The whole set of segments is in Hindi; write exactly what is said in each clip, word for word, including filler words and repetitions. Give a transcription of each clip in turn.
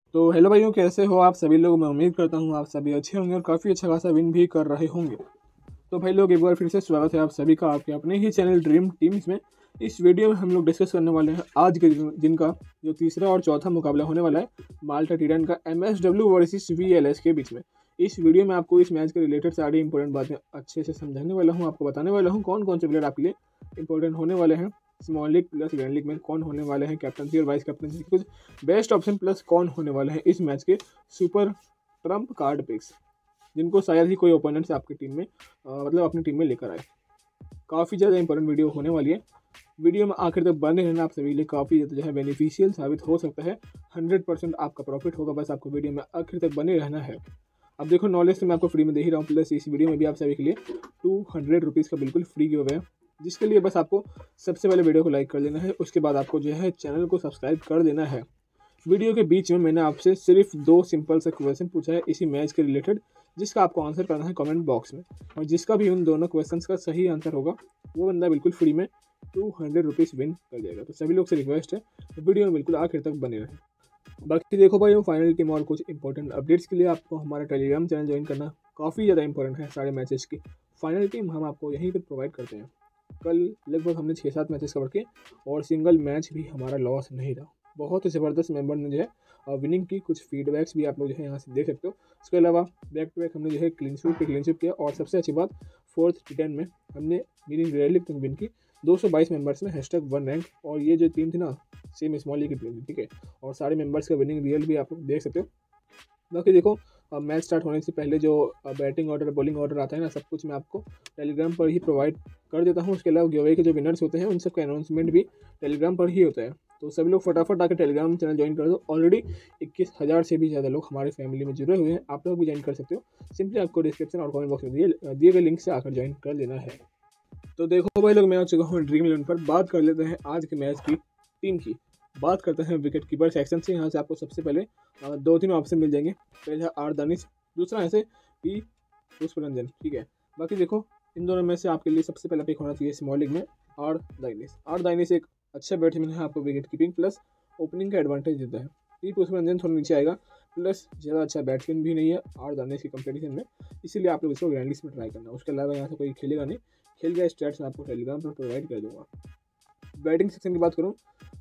तो हेलो भाइयों, कैसे हो आप सभी लोग। मैं उम्मीद करता हूँ आप सभी अच्छे होंगे और काफ़ी अच्छा खासा विन भी कर रहे होंगे। तो भाई लोग, एक बार फिर से स्वागत है आप सभी का आपके अपने ही चैनल ड्रीम टीम्स में। इस वीडियो में हम लोग डिस्कस करने वाले हैं आज के दिन दिन का जो तीसरा और चौथा मुकाबला होने वाला है माल्टा टीरन का M S W versus V L S के बीच में। इस वीडियो में आपको इस मैच के रिलेटेड सारी इंपॉर्टेंट बातें अच्छे से समझाने वाला हूँ, आपको बताने वाला हूँ कौन कौन से प्लेयर आपके लिए इंपॉर्टेंट होने वाले हैं। Small league plus grand league में कौन होने वाले हैं कैप्टनसी और वाइस कैप्टनसी के कुछ बेस्ट ऑप्शन, प्लस कौन होने वाले हैं इस मैच के सुपर ट्रम्प कार्ड पिक्स, जिनको शायद ही कोई ओपोनेंट्स आपकी टीम में आ, मतलब अपनी टीम में लेकर आए। काफ़ी ज़्यादा इंपॉर्टेंट वीडियो होने वाली है। वीडियो में आखिर तक बने रहना आप सभी लिए काफ़ी ज़्यादा जो है बेनिफिशियल साबित हो सकता है। हंड्रेड परसेंट आपका प्रॉफिट होगा, बस आपको वीडियो में आखिर तक बने रहना है। अब देखो, नॉलेज तो मैं आपको फ्री में दे ही रहा हूँ, प्लस इस वीडियो में भी आप सभी के लिए टू हंड्रेड रुपीज़ का बिल्कुल फ्री गिव अवे है, जिसके लिए बस आपको सबसे पहले वीडियो को लाइक कर लेना है। उसके बाद आपको जो है चैनल को सब्सक्राइब कर देना है। वीडियो के बीच में मैंने आपसे सिर्फ दो सिंपल सा क्वेश्चन पूछा है इसी मैच के रिलेटेड, जिसका आपको आंसर करना है कमेंट बॉक्स में, और जिसका भी उन दोनों क्वेश्चंस का सही आंसर होगा वो बंदा बिल्कुल फ्री में टू हंड्रेड रुपीज़ विन कर जाएगा। तो सभी लोग से रिक्वेस्ट है तो वीडियो में बिल्कुल आखिर तक बने रहें। बाकी देखो भाई, वो फाइनल टीम और कुछ इंपॉर्टेंट अपडेट्स के लिए आपको हमारा टेलीग्राम चैनल ज्वाइन करना काफ़ी ज़्यादा इंपॉर्टेंट है। सारे मैचेस की फाइनल टीम हम आपको यहीं पर प्रोवाइड करते हैं। कल लगभग हमने छः सात मैचेस कवर किए और सिंगल मैच भी हमारा लॉस नहीं रहा। बहुत ज़बरदस्त मेंबर ने जो है विनिंग की कुछ फीडबैक्स भी आप लोग जो है यहाँ से देख सकते हो। उसके अलावा बैक टू बैक हमने जो है क्लीन स्वीप पे क्लीन स्वीप किया, और सबसे अच्छी बात फोर्थ टी टेन में हमने मीनिंग रैली तक विन की दो सौ बाईस मेंबर्स में हैशटैग वन रैंक। और ये जो टीम थी ना, सेम स्मॉल लीग की टीम थी, ठीक है। और सारे मेंबर्स का विनिंग रियल भी आप लोग देख सकते हो। बाकी देखो, अब मैच स्टार्ट होने से पहले जो बैटिंग ऑर्डर बॉलिंग ऑर्डर आता है ना, सब कुछ मैं आपको टेलीग्राम पर ही प्रोवाइड कर देता हूँ। उसके अलावा गिवअवे के जो विनर्स होते हैं उन सब का अनाउंसमेंट भी टेलीग्राम पर ही होता है। तो सभी लोग फटाफट आकर टेलीग्राम चैनल ज्वाइन कर दो। ऑलरेडी इक्कीस हज़ार से भी ज़्यादा लोग हमारी फैमिली में जुड़े हुए हैं, आप लोग भी ज्वाइन कर सकते हो। सिंपली आपको डिस्क्रिप्शन और कमेंट बॉक्स में दिए दिए गए लिंक से आकर ज्वाइन कर लेना है। तो देखो भाई लोग, मैं आ चुका हूँ ड्रीम इलेवन पर। बात कर लेते हैं आज के मैच की टीम की। बात करते हैं विकेट कीपर सेक्शन से। यहाँ से आपको सबसे पहले दो तीन ऑप्शन मिल जाएंगे। पहला आर दानिश, दूसरा ऐसे पी पुष्परंजन, ठीक है। बाकी देखो, इन दोनों में से आपके लिए सबसे पहला पिक होना चाहिए स्मॉल लीग में आर दानिश। आर दानिश एक अच्छा बैट्समैन है, आपको विकेट कीपिंग प्लस ओपनिंग का एडवांटेज देता है। पी पुष्परंजन थोड़ा नीचे आएगा, प्लस ज़्यादा अच्छा बैट्समैन भी नहीं है आर दानिश के कंपेरिजन में, इसीलिए आप लोग इसको ग्रैंड लिस्ट में ट्राई करना। उसके अलावा यहाँ से कोई खेलेगा नहीं, खेल गया स्टैट्स मैं आपको टेलीग्राम पर प्रोवाइड कर दूंगा। बैटिंग सेक्शन की बात करूँ,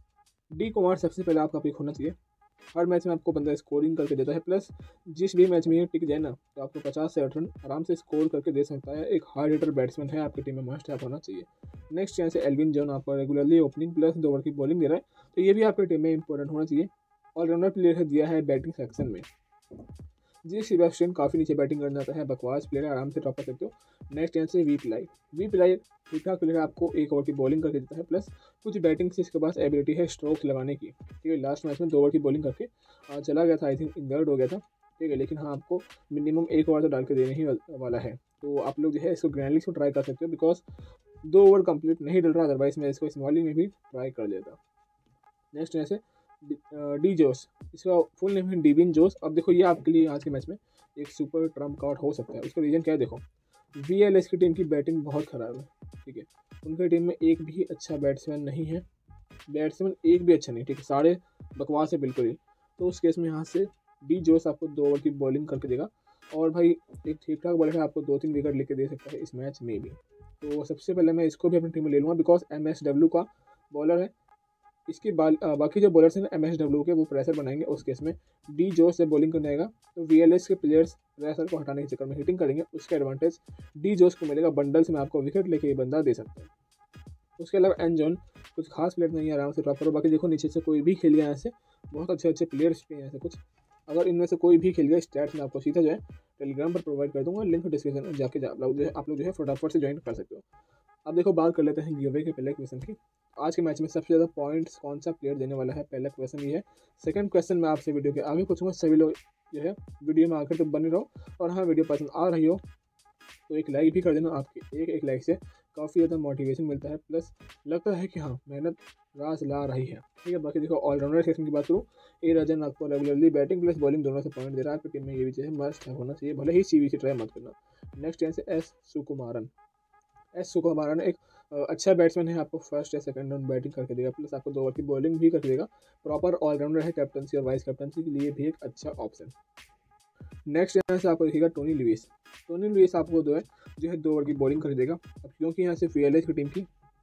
डी कुमार सबसे पहले आपका पिक होना चाहिए। हर मैच में आपको बंदा स्कोरिंग करके देता है, प्लस जिस भी मैच में ये टिक जाए ना तो आपको पचास से साठ रन आराम से स्कोर करके दे सकता है। एक हार्ड हिटर बैट्समैन है, आपकी टीम में मस्ट हैव होना चाहिए। नेक्स्ट यहाँ से एल्विन जॉन आपको रेगुलरली ओपनिंग प्लस दो ओवर की बॉलिंग दे रहा है, तो ये भी आपकी टीम में इंपॉर्टेंट होना चाहिए। ऑलराउंडर प्लेयर है दिया है बैटिंग सेक्शन में। जी सेबेस्टियन काफ़ी नीचे बैटिंग करना आता है, बकवास प्लेयर है, आराम से टॉप कर सकते हो। नेक्स्ट यहाँ से वी पिलाई। वी पिलाई ठीक ठाक प्लेयर, आपको एक ओवर की बॉलिंग करके देता है, प्लस कुछ बैटिंग से इसके पास एबिलिटी है स्ट्रोक्स लगाने की, ठीक है। लास्ट मैच में दो ओवर की बॉलिंग करके आ, चला गया था, आई थिंक इंजर्ड हो गया था, ठीक है। लेकिन हाँ, आपको मिनिमम एक ओवर तो डाल के देने ही वाला है, तो आप लोग जो है इसको ग्रैंड लीग में ट्राई कर सकते हो, बिकॉज दो ओवर कंप्लीट नहीं डल रहा, अदरवाइज मैं इसको स्मॉल लीग में भी ट्राई कर लेता। नेक्स्ट यहाँ से डी जोस, इसका फुल नेम है डिविन जोस। अब देखो, ये आपके लिए आज के मैच में एक सुपर ट्रम्प कार्ड हो सकता है। उसका रीज़न क्या है, देखो वी एल एस की टीम की बैटिंग बहुत ख़राब है, ठीक है। उनकी टीम में एक भी अच्छा बैट्समैन नहीं है, बैट्समैन एक भी अच्छा नहीं, ठीक है, सारे बकवास है बिल्कुल ही। तो उस केस में यहाँ से डी जोस आपको दो ओवर की बॉलिंग करके देगा, और भाई एक ठीक ठाक बॉलर है, आपको दो तीन विकेट लेके दे सकता है इस मैच में भी। तो सबसे पहले मैं इसको भी अपनी टीम में ले लूँगा, बिकॉज एम एस डब्ल्यू का बॉलर है। इसकी बाल बाकी जो बॉलर्स हैं एम एस डब्ल्यू के, वो प्रेशर बनाएंगे। उस केस में डी जोस से बॉलिंग करने आएगा तो वी एल एस के प्लेयर्स प्रेशर को हटाने के चक्कर में हिटिंग करेंगे, उसका एडवांटेज डी जोस को मिलेगा। बंडल्स में आपको विकेट लेके ये बंदा दे सकता है। उसके अलावा एन जॉन कुछ खास प्लेयर नहीं है, आराम से ड्रॉप करो। बाकी देखो, नीचे से कोई भी खेल गया यहाँ से, बहुत अच्छे अच्छे प्लेयर्स पे यहाँ से कुछ, अगर इनमें से कोई भी खेल गया स्टैट्स में आपको सीधा जो है टेलीग्राम पर प्रोवाइड कर दूंगा, लिंक डिस्क्रिप्शन में जाके आप लोग जो है आप लोग जो है फटाफट से ज्वाइन कर सकते हो। अब देखो, बात कर लेते हैं गिवअवे के पहले क्वेश्चन की। आज के मैच में सबसे ज़्यादा पॉइंट्स कौन सा प्लेयर देने वाला है, पहला क्वेश्चन ये है। सेकंड क्वेश्चन मैं आपसे वीडियो के आगे पूछूंगा, सभी लोग जो है वीडियो में आकर तो बने रहो। और हाँ, वीडियो पसंद आ रही हो तो एक लाइक भी कर देना। आपके एक एक लाइक से काफ़ी ज़्यादा मोटिवेशन मिलता है, प्लस लगता है कि हाँ, मेहनत रास ला रही है, ठीक है। बाकी देखो, ऑलराउंडर सेक्शन की बात करूँ, ए राजन आपको रेगुलरली बैटिंग प्लस बॉलिंग दोनों से पॉइंट दे रहा है। आपकी टीम में ये भी जो है मस्ट होना चाहिए, भले ही सी वी सी ट्राई मत करना। नेक्स्ट यहाँ से एस सुकुमारन। एस सुकुमारन एक अच्छा बैट्समैन है, आपको फर्स्ट या सेकंड राउंड बैटिंग करके देगा, प्लस आपको दो ओवर की बॉलिंग भी करके देगा। प्रॉपर ऑलराउंडर है, कैप्टनसी और वाइस कैप्टनसी के लिए भी एक अच्छा ऑप्शन। नेक्स्ट यहाँ से आपको दिखेगा टोनी लुइस। टोनी लुइस आपको जो है जो है दो ओवर की बॉलिंग कर देगा। अब क्योंकि यहाँ से वी एल एच की टीम की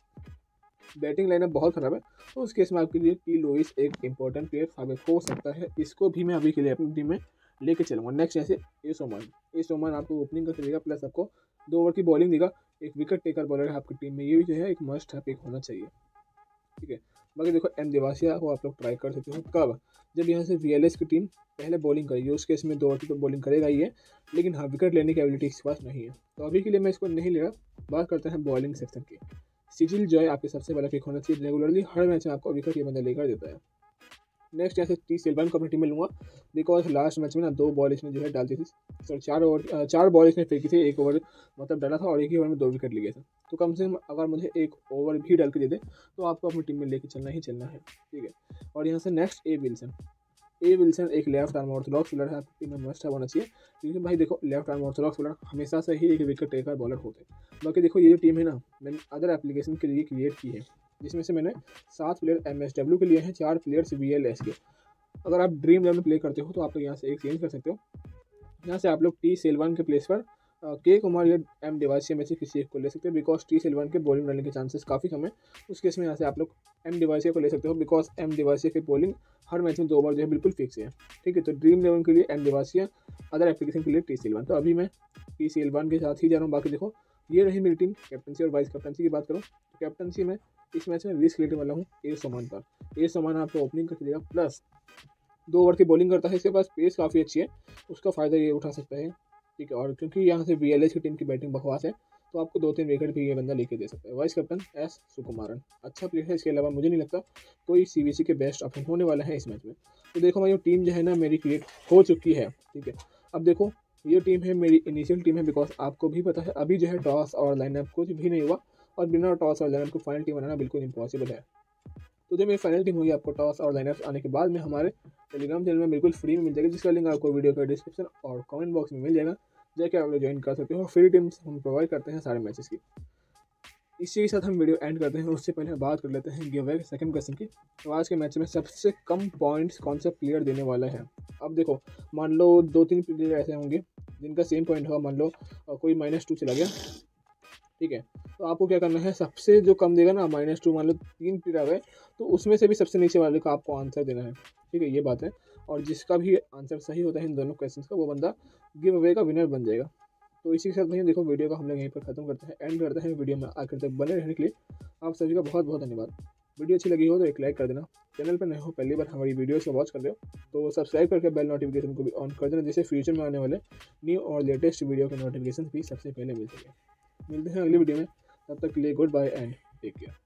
बैटिंग लाइनअप बहुत खराब है, तो उस केस में आपके लिए टी लुइस एक इंपॉर्टेंट प्लेयर साबित हो सकता है। इसको भी मैं अभी के लिए अपनी टीम में लेके चलूँगा। नेक्स्ट यहाँ से एस ओमान। एस ओमान आपको ओपनिंग करके देगा, प्लस आपको दो ओवर की बॉलिंग देगा। एक विकेट टेकर बॉलर है आपकी टीम में, ये भी जो है एक मस्ट है पिक होना चाहिए। ठीक है, बाकी देखो एम देवासिया को आप लोग ट्राई कर सकते हो। कब? जब यहाँ से वी एल एच की टीम पहले बॉलिंग करेगी, उस केस में दो ओवर की तो बॉलिंग करेगा ही है, लेकिन हाँ विकेट लेने की एबिलिटी इसके पास नहीं है, तो अभी के लिए मैं इसको नहीं ले रहा। बात करते हैं बॉलिंग सेक्शन की। सिजिल जॉय आपके सबसे पहला पिक होना चाहिए। रेगुलरली हर मैच में आपको विकेट ये बंदा लेकर देता है। नेक्स्ट यहाँ से टी सिल्वन को अपनी टीम में लूँगा, बिकॉज लास्ट मैच में ना दो बॉल इसने जो है डालती थी, सॉरी चार ओवर चार बॉल इसने फेंकी थी, एक ओवर मतलब डाला था और एक ही ओवर में दो विकेट लिए थे। तो कम से कम अगर मुझे एक ओवर भी डाल के दे दे तो आपको अपनी टीम में लेके चलना ही चलना है। ठीक है, और यहाँ से next A Wilson. A Wilson एक लेफ्ट आर्म ऑर्थोडॉक्स बॉलर है, आपकी टीम में मस्ट होना चाहिए, क्योंकि भाई देखो लेफ्ट आर्म ऑर्थोडॉक्स बॉलर हमेशा से ही एक विकेट टेकर बॉलर होते हैं। बाकी देखो ये जो टीम है ना, मैंने अदर एप्लीकेशन के लिए क्रिएट की है, जिसमें से मैंने सात प्लेयर एम एस डब्ल्यू के लिए हैं, चार प्लेयर्स वी एल एस के। अगर आप ड्रीम इलेवन में प्ले करते हो तो आप लोग यहाँ से एक चेंज कर सकते हो। यहाँ से आप लोग टी सेल्वन के प्लेस पर के कुमार या एम डिवाइसिया में से किसी एक को ले सकते हो, बिकॉज टी सेल्वन के बॉलिंग डालने के चांसेस काफ़ी कम है। उस केस में यहाँ से आप लोग एम डिवाइसिया को ले सकते हो, बिकॉज एम डिवाइसिया की बॉलिंग हर मैच में दो ओवर जो है बिल्कुल फिक्स है। ठीक है, तो ड्रीम इलेवन के लिए एम डिवाइसिया, अदर एप्लीकेशन के लिए टी सेल्वन। तो अभी मैं टी सेल्वन के साथ ही जा रहा हूँ। बाकी देखो ये रही मेरी टीम। कैप्टनसी और वाइस कैप्टनसी की बात करूँ तो कैप्टनसी में इस मैच में रिस्क लेने वाला हूँ एस ओमान पर। एस ओमान आपको ओपनिंग करके देगा, प्लस दो ओवर की बॉलिंग करता है, इसके पास पेस काफ़ी अच्छी है, उसका फ़ायदा ये उठा सकता है। ठीक है, और क्योंकि यहाँ से वी एल एच की टीम की बैटिंग बकवास है, तो आपको दो तीन विकेट भी ये बंदा लेके दे सकता है। वाइस कैप्टन एस सुकुमारन अच्छा प्लेयर है, इसके अलावा मुझे नहीं लगता कोई सी बी सी के बेस्ट ऑप्शन होने वाला है इस मैच में। तो देखो भाई टीम जो है ना मेरी क्रिएट हो चुकी है। ठीक है, अब देखो ये टीम है मेरी इनिशियल टीम है, बिकॉज आपको भी पता है अभी जो है टॉस और लाइनअप कुछ भी नहीं हुआ, और बिना टॉस और लाइनअप को फाइनल टीम बनाना बिल्कुल इम्पॉसिबल है। तो जब ये फाइनल टीम होगी आपको टॉस और लाइनअप आने के बाद में हमारे टेलीग्राम चैनल में बिल्कुल फ्री में मिल जाएगी, जिसका लिंक आपको वीडियो का डिस्क्रिप्शन और कमेंट बॉक्स में मिल जाएगा, जाके आप लोग ज्वाइन कर सकते हो। फ्री टीम्स हम प्रोवाइड करते हैं सारे मैचेस की। इसी के साथ हम वीडियो एंड करते हैं, उससे पहले बात कर लेते हैं गिव अवे सेकंड क्वेश्चन की। तो आज के मैच में सबसे कम पॉइंट्स कौन सा प्लेयर देने वाला है। अब देखो मान लो दो तीन प्लेयर ऐसे होंगे जिनका सेम पॉइंट होगा, मान लो कोई माइनस टू चला गया। ठीक है, तो आपको क्या करना है, सबसे जो कम देगा ना माइनस टू, मान लो तीन प्लेयर आ गए तो उसमें से भी सबसे नीचे वाले का आपको आंसर देना है। ठीक है, ये बात है, और जिसका भी आंसर सही होता है इन दोनों क्वेश्चन का, वो बंदा गिव अवे का विनर बन जाएगा। तो इसी के साथ भैया देखो वीडियो का हम लोग यहीं पर खत्म करते हैं, एंड करते हैं। वीडियो में आखिर तक बने रहने के लिए आप सभी का बहुत बहुत धन्यवाद। वीडियो अच्छी लगी हो तो एक लाइक कर देना, चैनल पर नए हो पहली बार हमारी वीडियोस को वॉच कर दो तो सब्सक्राइब करके बेल नोटिफिकेशन को भी ऑन कर देना, जिससे फ्यूचर में आने वाले न्यू और लेटेस्ट वीडियो के नोटिफिकेशन भी सबसे पहले मिल सके। मिलते हैं अगली वीडियो में, तब तक के लिए goodbye and take care.